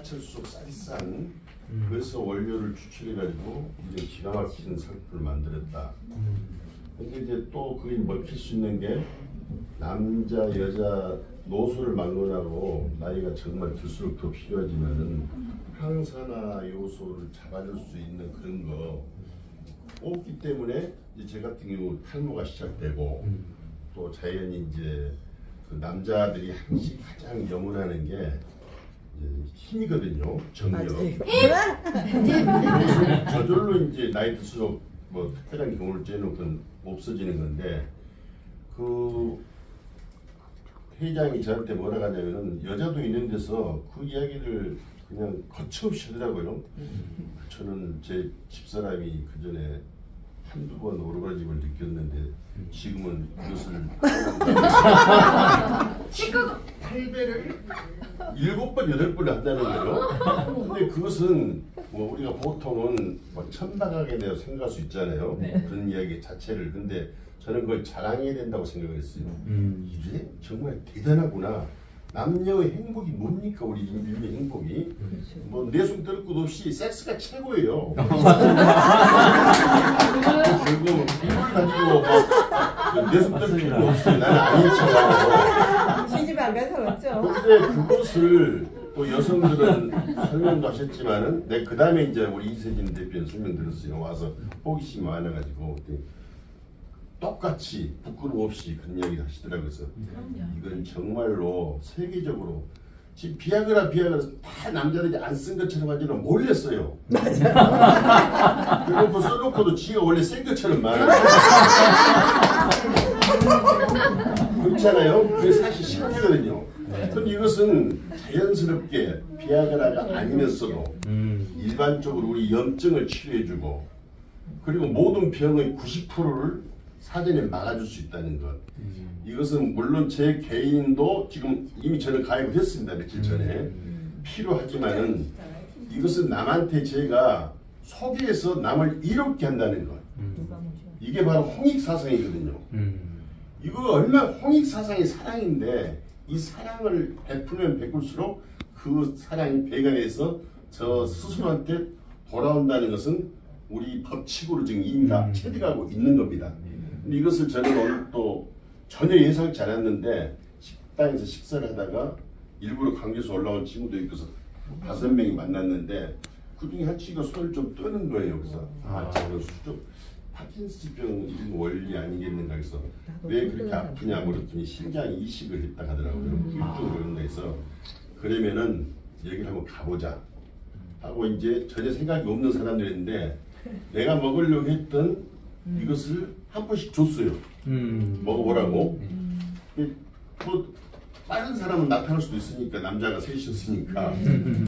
사철수록 쌀쌀한 그래서 원료를 추출해가지고 이제 기가 막힌 상품을 만들었다. 근데 이제 또 그게 먹힐 수 있는 게 남자 여자 노소를 막론하고 나이가 정말 들수록 더 필요하지만은 항산화 요소를 잡아줄 수 있는 그런 거 없기 때문에 이제 제 같은 경우 탈모가 시작되고 또 자연히 이제 그 남자들이 항상 가장 염원하는 게 힘이거든요. 정력. 저절로 이제 나이 들수록 뭐 특별한 경우를 째놓고는 없어지는 건데 그 회장이 저한테 뭐라 하냐면은 여자도 있는 데서 그 이야기를 그냥 거침없이 하더라고요. 저는 제 집사람이 그 전에 한두 번 오르가즘을 느꼈는데 지금은 이것을 8배를 7번, 8번 한다는 거예요. 근데 그것은 뭐 우리가 보통은 뭐 천박하게 내가 생각할 수 있잖아요. 네. 그런 이야기 자체를. 근데 저는 그걸 자랑해야 된다고 생각을 했어요. 이게 정말 대단하구나. 남녀의 행복이 뭡니까? 우리 인류의 행복이. 뭐 내숭 떨 것 없이 섹스가 최고예요. 결국 이걸 가지고 내숭 떨 필요 없어요. 나는 아닌 척하고. 시집 안 가서 없죠. 근데 그것을 또 여성들은 설명도 하셨지만은 그 다음에 이제 우리 이세진 대표는 설명 들었어요. 와서 호기심이 많아가지고 똑같이 부끄러움 없이 그런 이야기를 하시더라고요. 그래서 이건 정말로 세계적으로 지금 비아그라 다 남자들이 안 쓴 것처럼 하지는 몰래 써요. 맞아요. 그리고 써놓고도 지가 원래 쓴 것처럼 말해요. 그렇잖아요. 그게 사실 실패거든요. 그런데 이것은 자연스럽게 비아그라가 아니면서도 일반적으로 우리 염증을 치료해주고 그리고 모든 병의 90%를 사전에 막아줄 수 있다는 것. 이것은 물론 제 개인도 지금 이미 저는 가입을 했습니다. 며칠 전에. 필요하지만은 이것은 남한테 제가 소개해서 남을 이롭게 한다는 것. 이게 바로 홍익사상이거든요. 이거 얼마나 홍익사상이 사랑인데 이 사랑을 베풀면 베풀수록 그 사랑이 배관해서 저 스스로한테 돌아온다는 것은 우리 법칙으로 지금 이미 다 체득하고 있는 겁니다. 근데 이것을 저는 오늘 또 전혀 예상치 않았는데 식당에서 식사를 하다가 일부러 강제해서 올라온 친구도 있어서 5명이 만났는데 그중에 한 친구가 손을 좀 뜨는 거예요. 그래서 저는 수족 파킨슨병 이런 원리 아니겠는가 해서 왜 그렇게 아프냐 물었더니 심장이 이식을 했다 하더라고요. 후유증 그런다 해서 그러면은 여기를 한번 가보자 하고 이제 전혀 생각이 없는 사람들인데 내가 먹으려고 했던 이것을 한 번씩 줬어요. 먹어보라고. 뭐 다른 사람은 나타날 수도 있으니까 남자가 셋이었으니까